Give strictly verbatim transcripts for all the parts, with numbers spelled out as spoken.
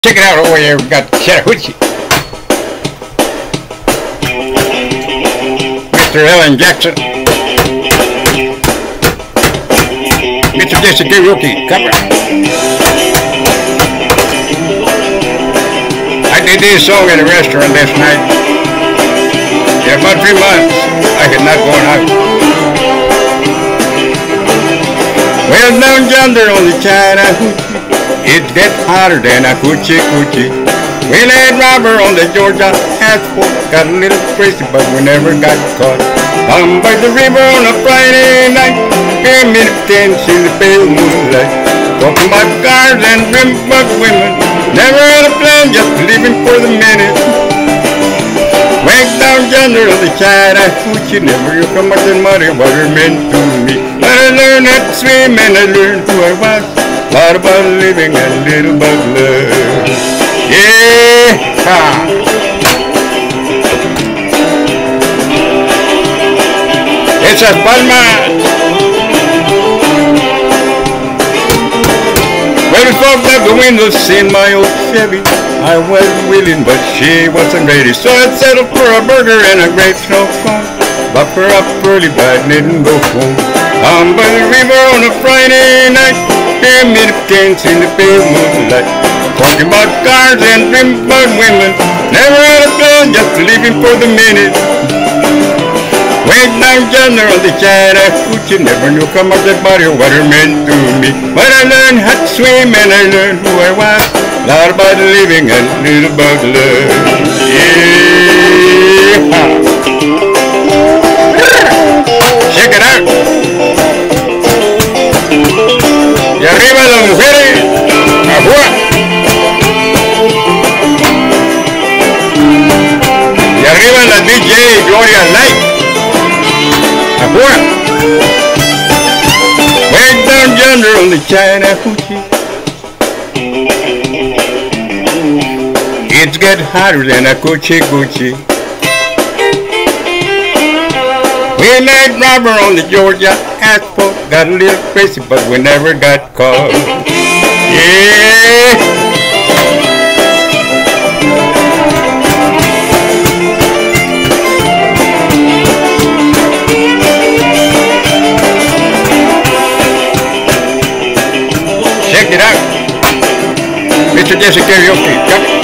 Check it out over here. We've got Chattahoochee. Mister Alan Jackson. Mister Jesse Karaoke. Cover. I did this song at a restaurant last night. In about three months, I had not gone out. Well, down yonder on the Chattahoochee, it gets hotter than a coochie coochie. We laid robber on the Georgia asphalt, got a little crazy, but we never got caught. Down by the river on a Friday night, came in tents in the pale moonlight, talking about cars and rimbuck women. Never had a plan, just living for the minute. Way down yonder on the Chattahoochee, never you come out the muddy water meant to me. But I learned how to swim and I learned who I was. A lot about living and a little about love. Yeah! Esas palmas. Well, we fogged up the windows in my old Chevy. I was willing, but she wasn't ready. So I settled for a burger and a great snow cone. Locked her up early, but I didn't go home. Down by the river on a Friday night, here middays in the pale moonlight, talking about cars and rimbuck women. Never had a plan, just living for the minute. Way down yonder on the Chattahoochee, never knew how much that body of water meant to me. But I learned how to swim and I learned who I was. A lot about living and a little about love. Yeah. Check it out. Y arriba las mujeres, afuera. Y arriba la D J Gloria Knight, afuera. Way down yonder on the Chattahoochee, it's get hotter than a coochie coochie. We laid robber on the Georgia asphalt, got a little crazy, but we never got caught. Yeah! Check it out. Mister Jesse Karaoke. Come.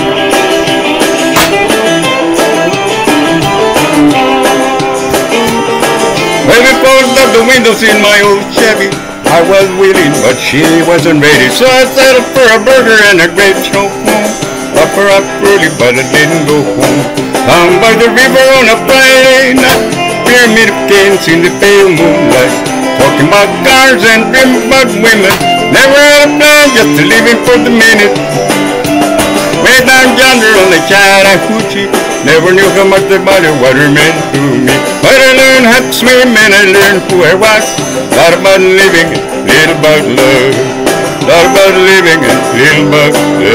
Well, we closed up the windows in my old Chevy. I was willing, but she wasn't ready. So I settled for a burger and a great snow cone. Up her up early, but I didn't go home. Down by the river on a Friday night, pyramid of canes in the pale moonlight, talking about cars and rimbuck women. Never had a plan, just living for the minute. Way down yonder on the Chattahoochee, never knew how much the body of water meant to me. But I learned how to swim and I learned who I was. A lot about living, a little about love. A lot about living and a little about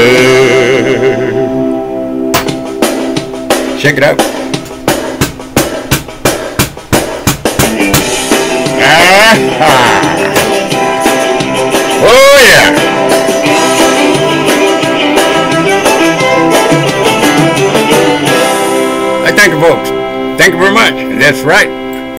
love. Check it out. Ah-ha. Oh yeah. I thank you, folks. Thank you very much. That's right.